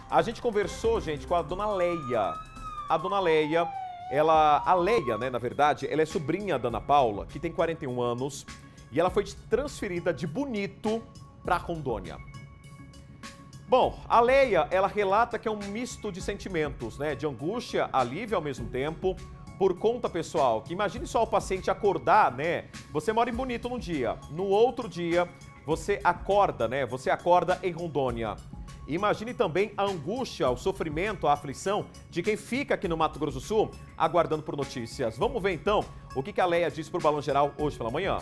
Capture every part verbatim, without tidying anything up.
A gente conversou, gente, com a dona Leia. A dona Leia, ela, a Leia, né, na verdade, ela é sobrinha da Ana Paula, que tem quarenta e um anos, e ela foi transferida de Bonito para Rondônia. Bom, a Leia, ela relata que é um misto de sentimentos, né, de angústia, alívio ao mesmo tempo, por conta pessoal, que imagine só o paciente acordar, né, você mora em Bonito num dia, no outro dia você acorda, né, você acorda em Rondônia. Imagine também a angústia, o sofrimento, a aflição de quem fica aqui no Mato Grosso do Sul aguardando por notícias. Vamos ver então o que a Leia disse para o Balão Geral hoje pela manhã.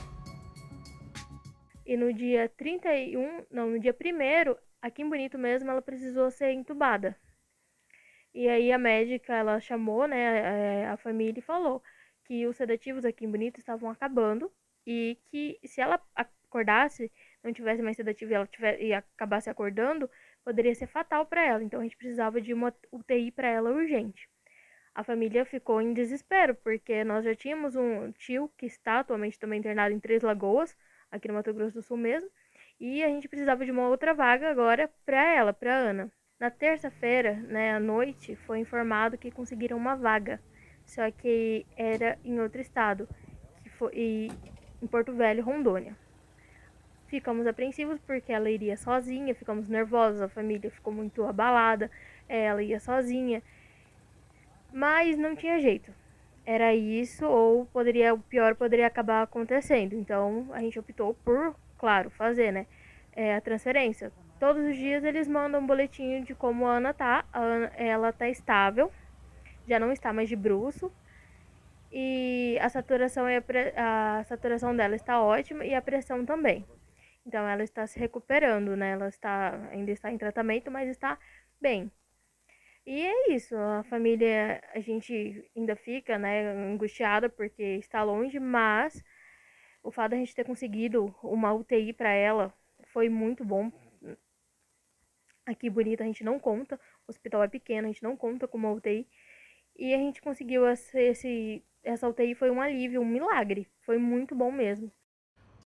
E no dia trinta e um, não, no dia primeiro, aqui em Bonito mesmo, ela precisou ser entubada. E aí a médica, ela chamou, né, a família e falou que os sedativos aqui em Bonito estavam acabando e que se ela acordasse, não tivesse mais sedativo e ela tiver, e acabasse acordando, poderia ser fatal para ela. Então a gente precisava de uma U T I para ela urgente. A família ficou em desespero, porque nós já tínhamos um tio que está atualmente também internado em Três Lagoas, aqui no Mato Grosso do Sul mesmo, e a gente precisava de uma outra vaga agora para ela, para Ana. Na terça-feira, né, à noite, foi informado que conseguiram uma vaga, só que era em outro estado, que foi em Porto Velho, Rondônia. Ficamos apreensivos porque ela iria sozinha, ficamos nervosos, a família ficou muito abalada, ela ia sozinha, mas não tinha jeito. Era isso ou poderia, o pior poderia acabar acontecendo. Então a gente optou por, claro, fazer, né, é, a transferência. Todos os dias eles mandam um boletim de como a Ana tá. A Ana, ela tá estável, já não está mais de bruço. E a saturação, e a, pre, a saturação dela está ótima e a pressão também. Então ela está se recuperando, né? Ela está, ainda está em tratamento, mas está bem. E é isso, a família, a gente ainda fica, né, angustiada porque está longe, mas o fato de a gente ter conseguido uma U T I para ela foi muito bom. Aqui Bonito a gente não conta, o hospital é pequeno, a gente não conta com uma U T I. E a gente conseguiu esse, esse, essa U T I, foi um alívio, um milagre, foi muito bom mesmo.